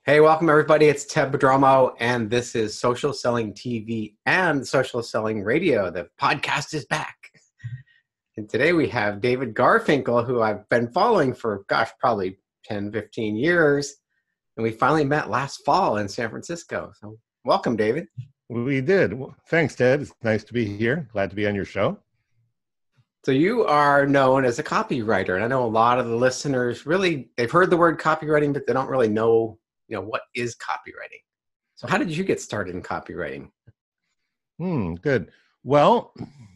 Hey, welcome everybody. It's Ted Bodromo, and this is Social Selling TV and Social Selling Radio. The podcast is back. And today we have David Garfinkel, who I've been following for, probably 10, 15 years. And we finally met last fall in San Francisco. So welcome, David. We did. Well, thanks, Ted. It's nice to be here. Glad to be on your show. So you are known as a copywriter. And I know a lot of the listeners really, they've heard the word copywriting, but they don't really know what is copywriting? So how did you get started in copywriting? Good. Well,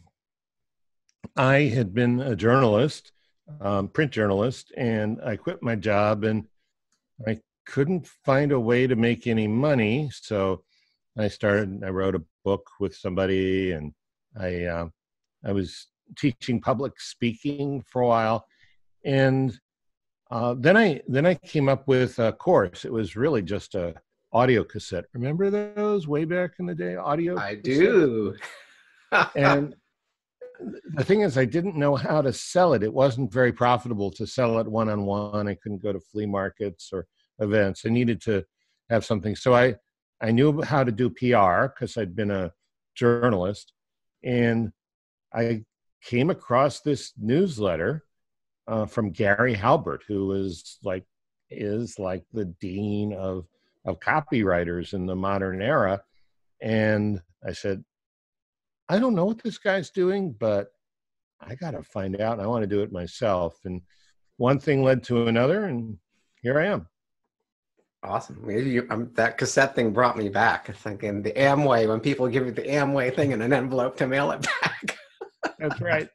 I had been a journalist, print journalist, and I quit my job and I couldn't find a way to make any money. So I wrote a book with somebody, and I was teaching public speaking for a while. And then I came up with a course. It was really just a audio cassette. Remember those way back in the day? Audio I cassettes? do. And the thing is, I didn't know how to sell it. It wasn't very profitable to sell it one-on-one. I couldn't go to flea markets or events. I needed to have something. So I knew how to do PR because I'd been a journalist. And I came across this newsletter from Gary Halbert, who is like the dean of copywriters in the modern era. And I said, I don't know what this guy's doing, but I got to find out. I want to do it myself. And one thing led to another, and here I am. Awesome. That cassette thing brought me back. Thinking the Amway, when people give you the Amway thing in an envelope to mail it back. That's right.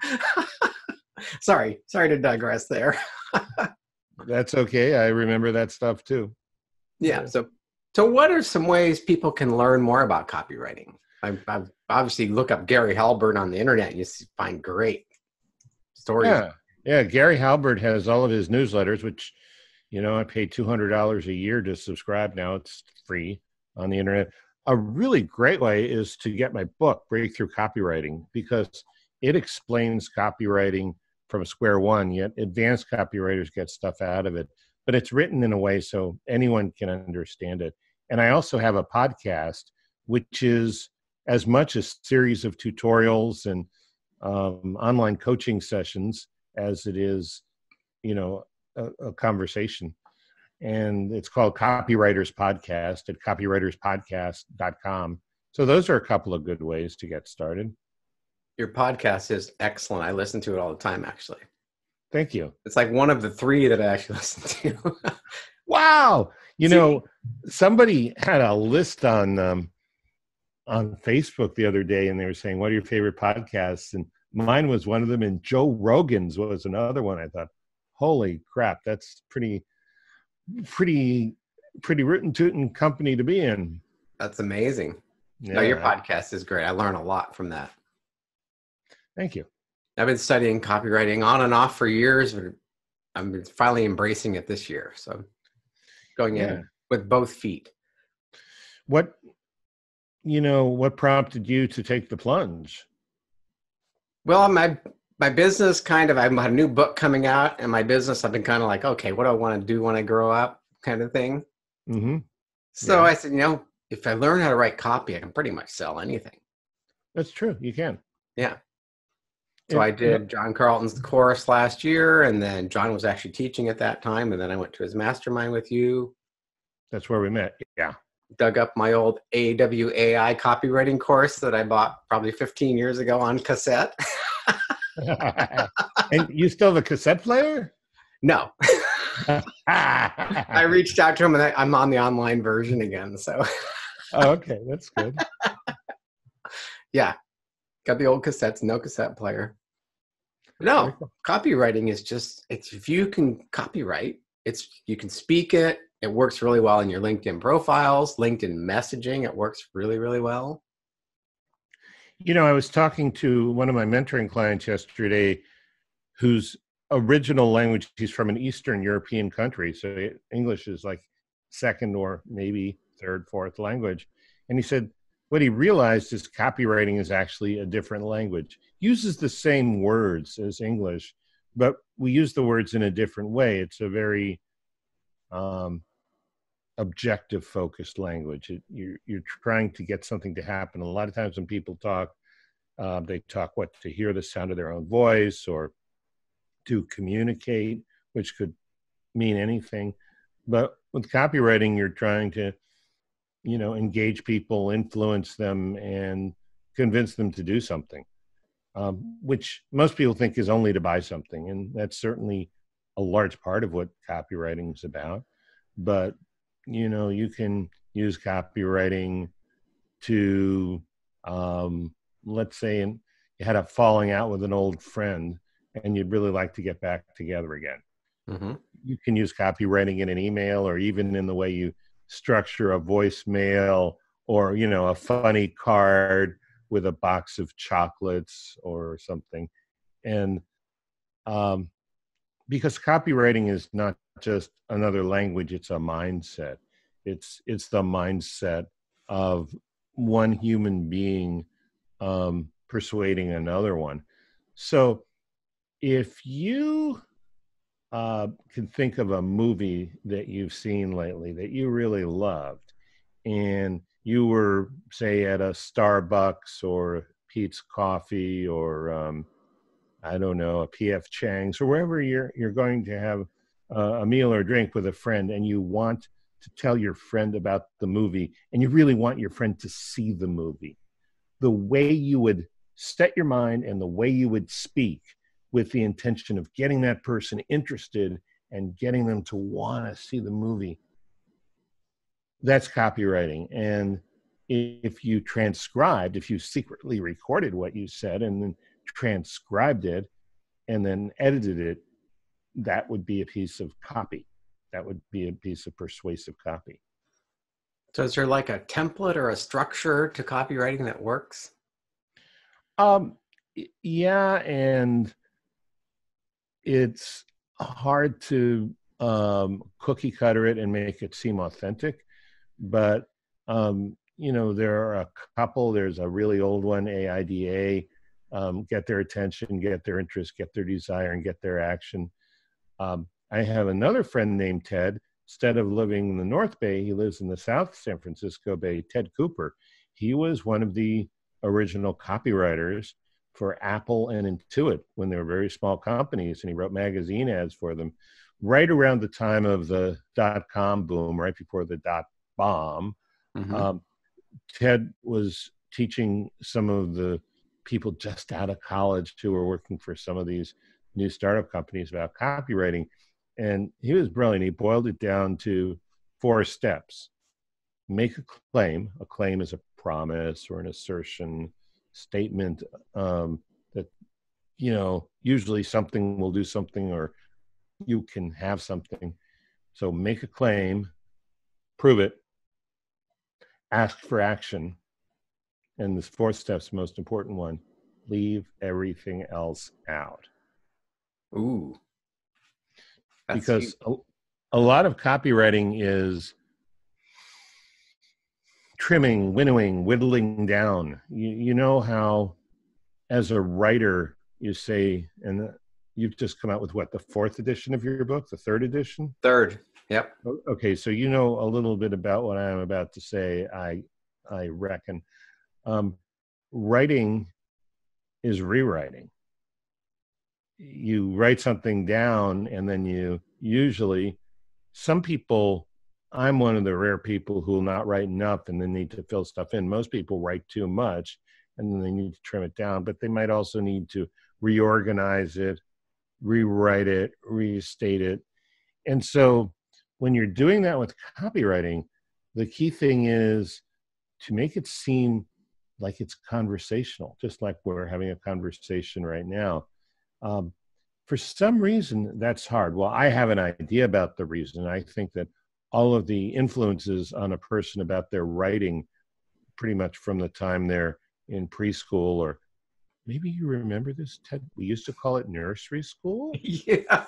Sorry to digress there. That's okay. I remember that stuff too. Yeah. So what are some ways people can learn more about copywriting? I've obviously look up Gary Halbert on the internet and you find great stories. Yeah. Gary Halbert has all of his newsletters, which, I pay $200 a year to subscribe now. It's free on the internet. A really great way is to get my book, Breakthrough Copywriting, because it explains copywriting from square one, yet advanced copywriters get stuff out of it. But it's written in a way so anyone can understand it. And I also have a podcast, which is as much a series of tutorials and online coaching sessions as it is, a conversation. And it's called Copywriters Podcast at copywriterspodcast.com. So those are a couple of good ways to get started. Your podcast is excellent. I listen to it all the time, actually. Thank you. It's like one of the three that I actually listen to. Wow. Somebody had a list on Facebook the other day, and they were saying, what are your favorite podcasts? And mine was one of them, and Joe Rogan's was another one. I thought, holy crap, that's pretty rootin' tootin' company to be in. That's amazing. Yeah. No, your podcast is great. I learn a lot from that. Thank you. I've been studying copywriting on and off for years, but I'm finally embracing it this year. So going in with both feet. What prompted you to take the plunge? Well, my business I had a new book coming out, and my business, I've been kind of like, okay, what do I want to do when I grow up kind of thing. Mm-hmm. So I said, if I learn how to write copy, I can pretty much sell anything. That's true. You can. Yeah. So I did John Carlton's course last year, and then John was actually teaching at that time, and then I went to his mastermind with you. That's where we met. Yeah. Dug up my old AWAI copywriting course that I bought probably 15 years ago on cassette. And you still have a cassette player? No. I reached out to him, and I'm on the online version again. So. Oh, okay. That's good. Yeah. Got the old cassettes, no cassette player. No, copywriting is if you can copyright, you can speak it. It works really well in your LinkedIn profiles, LinkedIn messaging. It works really, really well. I was talking to one of my mentoring clients yesterday whose original language, he's from an Eastern European country. So English is like second or maybe third, fourth language. And he said, what he realized is copywriting is actually a different language. Uses the same words as English, but we use the words in a different way. It's a very objective focused language. You're trying to get something to happen. A lot of times when people talk, they talk what to hear the sound of their own voice or to communicate, which could mean anything. But with copywriting, you're trying to, engage people, influence them, and convince them to do something, which most people think is only to buy something. And that's certainly a large part of what copywriting is about. But, you can use copywriting to, let's say, you had a falling out with an old friend and you'd really like to get back together again. Mm-hmm. You can use copywriting in an email or even in the way you structure a voicemail or, a funny card with a box of chocolates or something. And because copywriting is not just another language, it's a mindset. It's the mindset of one human being persuading another one. So if you can think of a movie that you've seen lately that you really loved, and you were, say, at a Starbucks or Pete's Coffee or I don't know, a PF Chang's or wherever you're going to have a meal or drink with a friend, and you want to tell your friend about the movie, and you really want your friend to see the movie, the way you would set your mind and the way you would speak with the intention of getting that person interested and getting them to want to see the movie, that's copywriting. And if you secretly recorded what you said and then transcribed it and then edited it, that would be a piece of copy. That would be a piece of persuasive copy. So is there like a template or a structure to copywriting that works? Yeah, and it's hard to cookie cutter it and make it seem authentic. But, there are a couple. There's a really old one, AIDA, get their attention, get their interest, get their desire, and get their action. I have another friend named Ted. Instead of living in the North Bay, he lives in the South San Francisco Bay, Ted Cooper. He was one of the original copywriters for Apple and Intuit when they were very small companies, and he wrote magazine ads for them right around the time of the dot-com boom, right before the dot-bomb. Mm-hmm. Ted was teaching some of the people just out of college who were working for some of these new startup companies about copywriting. And he was brilliant. He boiled it down to 4 steps. Make a claim. A claim is a promise or an assertion, statement that, usually something will do something or you can have something. So make a claim, prove it, ask for action. And this 4th step's the most important one. Leave everything else out. Ooh. Because a lot of copywriting is trimming, winnowing, whittling down. You know how, as a writer, you say, and you've just come out with what, the 4th edition of your book, the 3rd edition? 3rd. Yep. Okay, so you know a little bit about what I'm about to say, I reckon. Writing is rewriting. You write something down and then you usually, some people, I'm one of the rare people who will not write enough and then need to fill stuff in. Most people write too much and then they need to trim it down, but they might also need to reorganize it, rewrite it, restate it. And so when you're doing that with copywriting, the key thing is to make it seem like it's conversational, just like we're having a conversation right now. For some reason, that's hard. Well, I have an idea about the reason. I think that all of the influences on a person about their writing, pretty much from the time they're in preschool, or maybe you remember this, Ted, we used to call it nursery school. Yeah.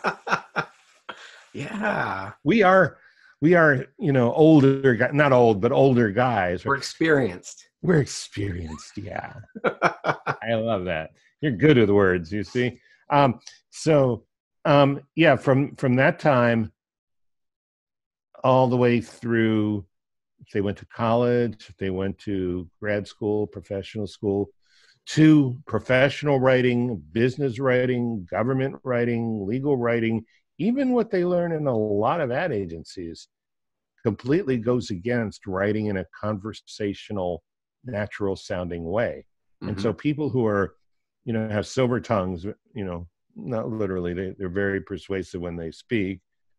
Yeah. We are, older, not old, but older guys. We're experienced. We're experienced, yeah. I love that. You're good with words, you see. Yeah, from that time, all the way through, if they went to college, if they went to grad school, professional school, to professional writing, business writing, government writing, legal writing, even what they learn in a lot of ad agencies completely goes against writing in a conversational, natural sounding way. And so people who are, have silver tongues, not literally, they're very persuasive when they speak.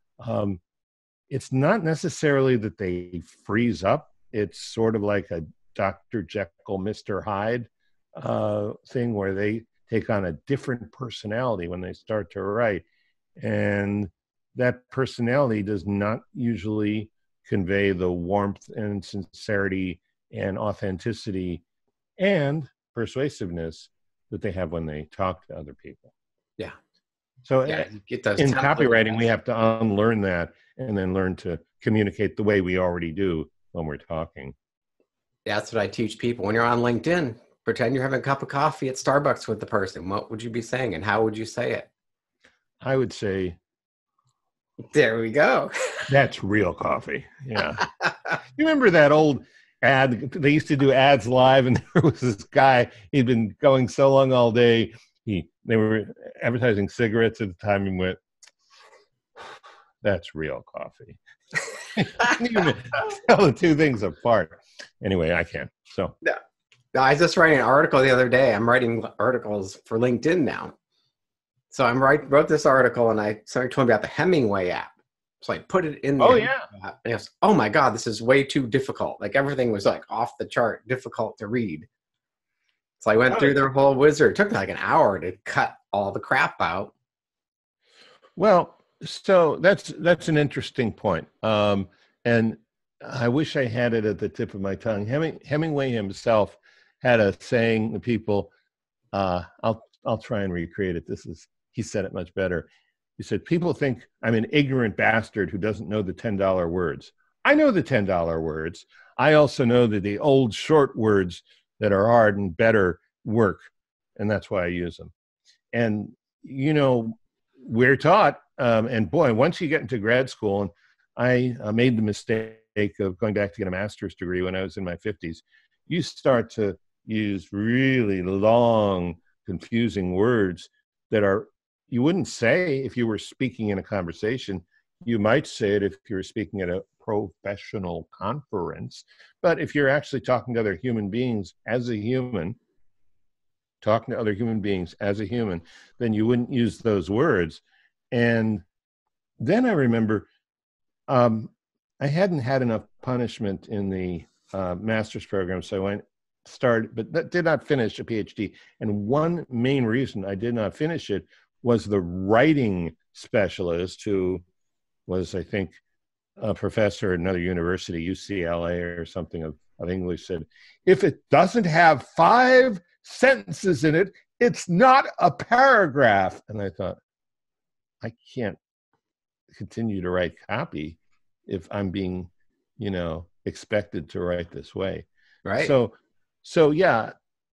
It's not necessarily that they freeze up. It's sort of like a Dr. Jekyll, Mr. Hyde thing where they take on a different personality when they start to write. And that personality does not usually convey the warmth and sincerity and authenticity and persuasiveness that they have when they talk to other people. Yeah. So you get those in templates. copywriting, we have to unlearn that and then learn to communicate the way we already do when we're talking. That's what I teach people. When you're on LinkedIn, pretend you're having a cup of coffee at Starbucks with the person. What would you be saying and how would you say it? I would say, there we go. That's real coffee. Yeah. You remember that old ad? They used to do ads live, and there was this guy. He'd been going so long all day. They were advertising cigarettes at the time, and went, "That's real coffee." You can tell the two things apart. Anyway, I can. So yeah. I was just writing an article the other day. I'm writing articles for LinkedIn now. So I wrote this article, and somebody told me about the Hemingway app. So I put it in the app, and it was, oh my God, this is way too difficult. Like everything was like off the chart, difficult to read. So I went through their whole wizard. It took me like an hour to cut all the crap out. Well, so that's an interesting point. And I wish I had it at the tip of my tongue. Hemingway himself had a saying to people, I'll try and recreate it. He said it much better. He said, people think I'm an ignorant bastard who doesn't know the $10 words. I know the $10 words. I also know that the old short words that are hard and better work. And that's why I use them. And, we're taught, and boy, once you get into grad school, and I made the mistake of going back to get a master's degree when I was in my 50s, you start to use really long, confusing words that you wouldn't say if you were speaking in a conversation. You might say it if you were speaking at a professional conference, but if you're actually talking to other human beings as a human, then you wouldn't use those words. And then I remember I hadn't had enough punishment in the master's program, so I did not finish a PhD. And one main reason I did not finish it was the writing specialist, who was, I think, a professor at another university, UCLA or something of English, said, if it doesn't have 5 sentences in it, it's not a paragraph. And I thought, I can't continue to write copy if I'm being, expected to write this way. Right. So yeah,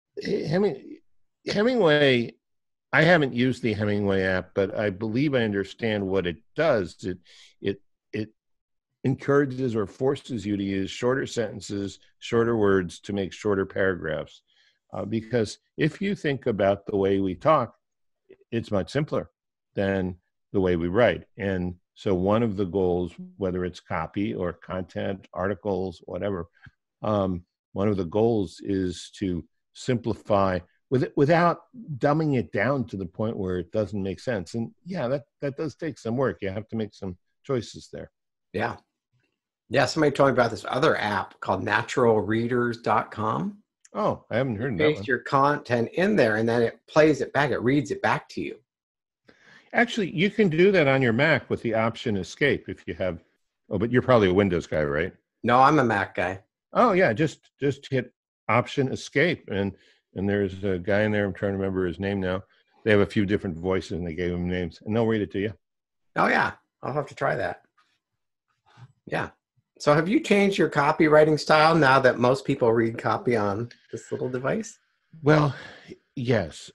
Hemingway, I haven't used the Hemingway app, but I believe I understand what it does. It encourages or forces you to use shorter sentences, shorter words to make shorter paragraphs. Because if you think about the way we talk, it's much simpler than the way we write. And so one of the goals, whether it's copy or content, articles, whatever, one of the goals is to simplify without dumbing it down to the point where it doesn't make sense. And yeah, that does take some work. You have to make some choices there. Yeah. Yeah. Somebody told me about this other app called naturalreaders.com. Oh, I haven't heard of that one. Paste your content in there and then it plays it back. It reads it back to you. Actually, you can do that on your Mac with the option escape if you have, but you're probably a Windows guy, right? No, I'm a Mac guy. Oh yeah, just hit option escape, and there's a guy in there, I'm trying to remember his name now. They have a few different voices and they gave him names, and they'll read it to you. Oh yeah, I'll have to try that. Yeah. So have you changed your copywriting style now that most people read copy on this little device? Well, yes.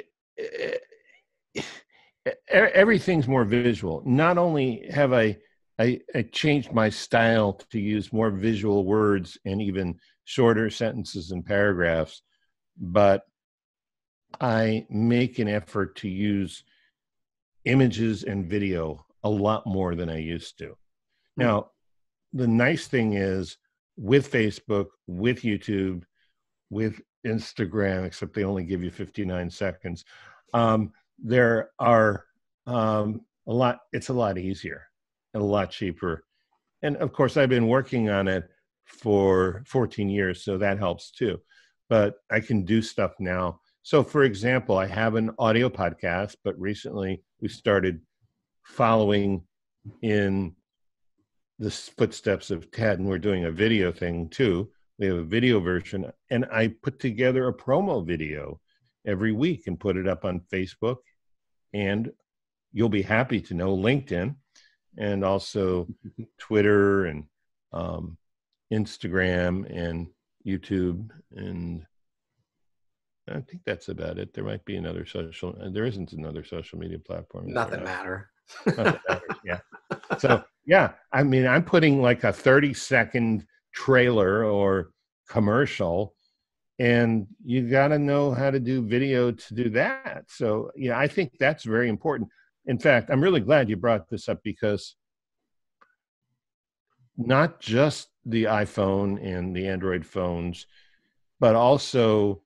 Everything's more visual. Not only have I I changed my style to use more visual words and even shorter sentences and paragraphs, but I make an effort to use images and video a lot more than I used to. Now, the nice thing is with Facebook, with YouTube, with Instagram, except they only give you 59 seconds, there are it's a lot easier and a lot cheaper. And of course, I've been working on it for 14 years, so that helps too. But I can do stuff now. So for example, I have an audio podcast, but recently we started following in the footsteps of Ted, and we're doing a video thing too. We have a video version, and I put together a promo video every week and put it up on Facebook, and you'll be happy to know LinkedIn, and also Twitter and Instagram and YouTube, and I think that's about it. There might be another there isn't another social media platform. Nothing matter. Nothing matters, yeah. So, yeah, I mean, I'm putting like a 30-second trailer or commercial, and you got to know how to do video to do that. So, yeah, I think that's very important. In fact, I'm really glad you brought this up, because not just the iPhone and the Android phones, but also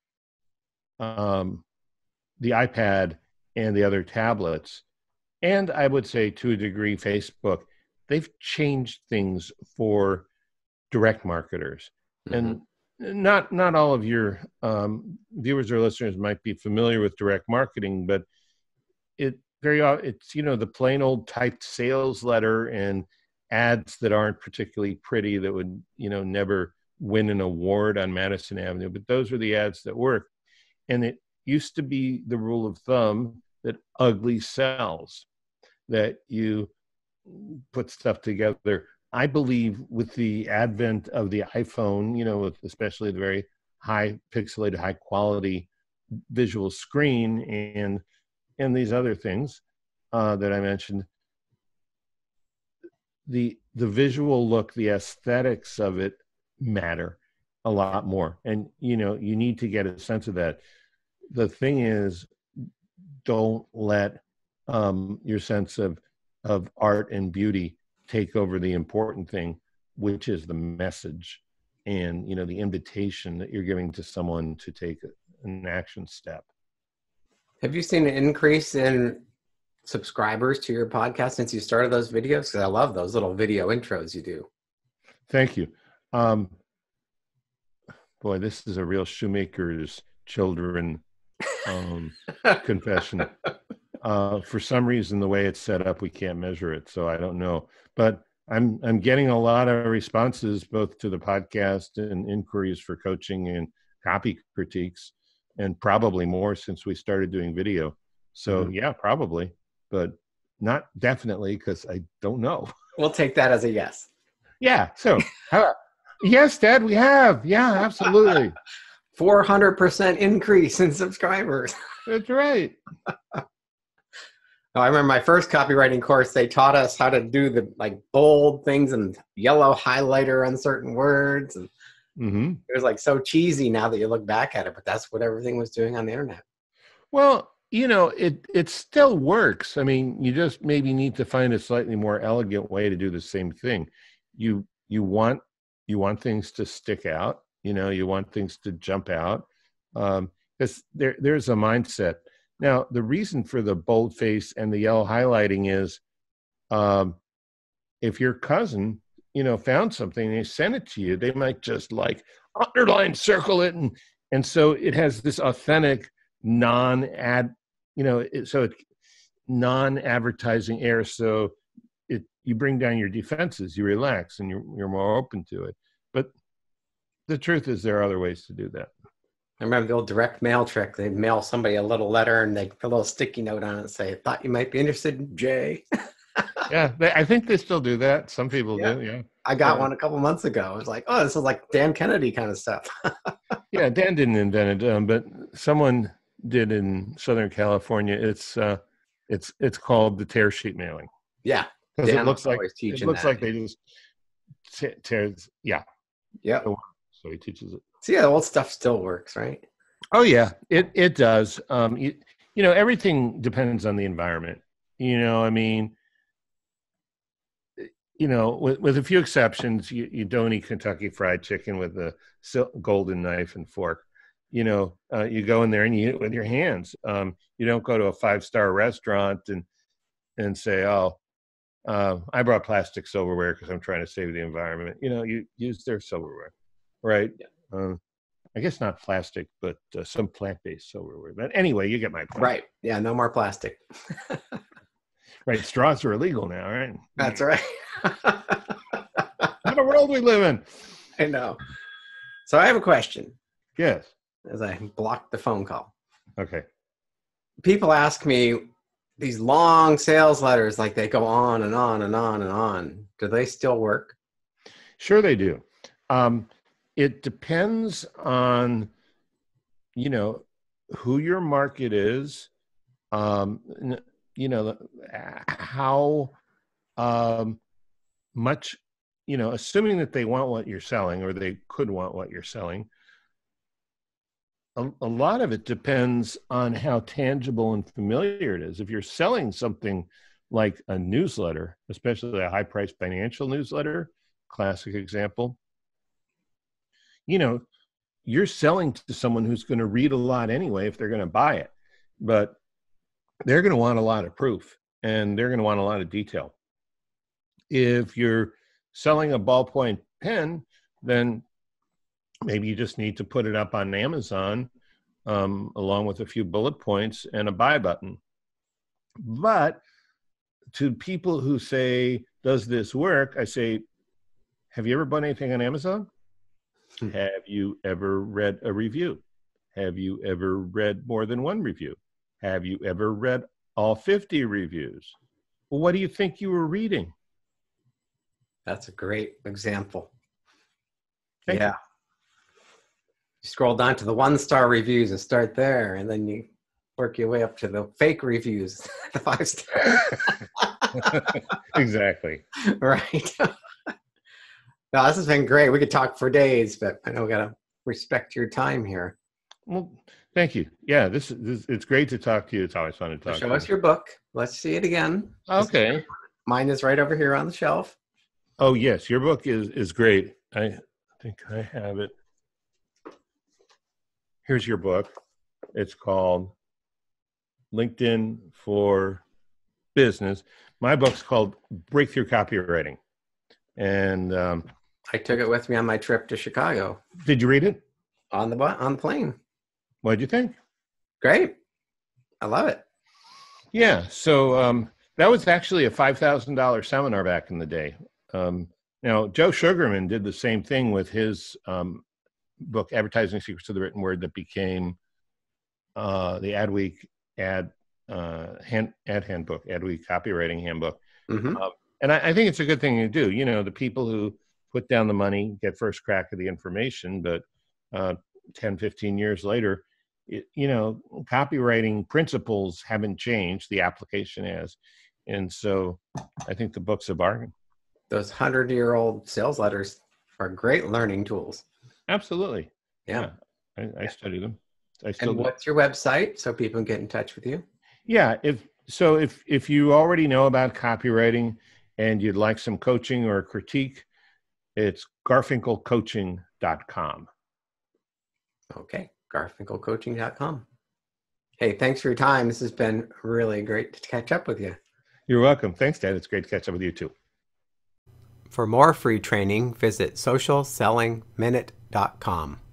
the iPad and the other tablets, and I would say to a degree Facebook, they've changed things for direct marketers. And not all of your viewers or listeners might be familiar with direct marketing, but it's the plain old typed sales letter and ads that aren't particularly pretty, that would never win an award on Madison Avenue, but those are the ads that work. And it used to be the rule of thumb that ugly sells, that you put stuff together. I believe with the advent of the iPhone, with especially the very high pixelated, high quality visual screen and these other things that I mentioned, the visual look, the aesthetics of it matter a lot more. And, you need to get a sense of that. The thing is, don't let your sense of art and beauty take over the important thing, which is the message and, the invitation that you're giving to someone to take an action step. Have you seen an increase in subscribers to your podcast since you started those videos? Because I love those little video intros you do. Thank you. Boy, this is a real shoemaker's children confession. For some reason, the way it's set up, we can't measure it, so I don't know. But I'm getting a lot of responses both to the podcast and inquiries for coaching and copy critiques, and probably more since we started doing video. So yeah, probably, but not definitely, because I don't know. We'll take that as a yes. Yeah. So yes, Dad, we have. Yeah, absolutely. 400% increase in subscribers. That's right. I remember my first copywriting course, they taught us how to do the bold things and yellow highlighter on certain words. And it was so cheesy now that you look back at it, but that's what everything was doing on the internet. Well, it still works. I mean, you just maybe need to find a slightly more elegant way to do the same thing. You want things to stick out. You want things to jump out. Because there's a mindset. Now, the reason for the boldface and the yellow highlighting is if your cousin, found something and they sent it to you, they might just underline, circle it. And so it has this authentic non-ad, so it's non-advertising air. So you bring down your defenses, you relax, and you're more open to it. But the truth is there are other ways to do that. I remember the old direct mail trick. They'd mail somebody a little letter and they'd put a little sticky note on it and say, "Thought you might be interested in Jay." Yeah, I think they still do that. Some people do, yeah. I got one a couple months ago. I was like, oh, this is like Dan Kennedy kind of stuff. Yeah, Dan didn't invent it, but someone did in Southern California. It's called the tear sheet mailing. Yeah, because Dan was always it teaching looks that. like they just tears. Yeah. Yep. So he teaches it. See, the old stuff still works, right? Oh yeah, it does. You know, everything depends on the environment. You know, I mean, you know, with a few exceptions, you don't eat Kentucky Fried Chicken with a golden knife and fork. You know, you go in there and you eat it with your hands. You don't go to a 5-star restaurant and say, "Oh, I brought plastic silverware because I'm trying to save the environment." You know, you use their silverware, right? Yeah. I guess not plastic, but some plant-based silverware. But anyway, you get my point. Right. Yeah. No more plastic. Right. Straws are illegal now, right? That's right. What a world we live in. I know. So I have a question Yes. as I blocked the phone call. Okay. People ask me these long sales letters, like they go on and on and on and on. Do they still work? Sure they do. It depends on, you know, who your market is, you know, how much, you know, assuming that they want what you're selling or they could want what you're selling. A lot of it depends on how tangible and familiar it is. If you're selling something like a newsletter, especially a high-priced financial newsletter, classic example, you know, you're selling to someone who's going to read a lot anyway if they're going to buy it. But they're going to want a lot of proof and they're going to want a lot of detail. If you're selling a ballpoint pen, then maybe you just need to put it up on Amazon along with a few bullet points and a buy button. But to people who say, does this work? I say, have you ever bought anything on Amazon? Have you ever read a review? Have you ever read more than one review? Have you ever read all 50 reviews? Well, what do you think you were reading? That's a great example. Thank yeah. You scroll down to the 1-star reviews and start there, and then you work your way up to the fake reviews, the 5-star. Exactly. Right. No, this has been great. We could talk for days, but I know we got to respect your time here. Well, thank you. Yeah, this it's great to talk to you. It's always fun to talk to you. Show us your book. Let's see it again. Okay. Mine is right over here on the shelf. Oh, yes. Your book is great. I think I have it. Here's your book. It's called LinkedIn for Business. My book's called Breakthrough Copywriting. And I took it with me on my trip to Chicago. Did you read it? On the plane. What did you think? Great. I love it. Yeah. So that was actually a $5,000 seminar back in the day. Now, Joe Sugarman did the same thing with his book, Advertising Secrets of the Written Word, that became the Adweek handbook, Adweek copywriting handbook. Mm-hmm. And I think it's a good thing to do. You know, the people who put down the money get first crack of the information, but 10, 15 years later, you know, copywriting principles haven't changed. The application has. And so I think the book's a bargain. Those 100-year-old sales letters are great learning tools. Absolutely. Yeah. I study them. And what's your website so people can get in touch with you? Yeah. If you already know about copywriting and you'd like some coaching or critique, it's garfinkelcoaching.com. Okay. Garfinkelcoaching.com. Hey, thanks for your time. This has been really great to catch up with you. You're welcome. Thanks, Dad. It's great to catch up with you too. For more free training, visit socialsellingminute.com.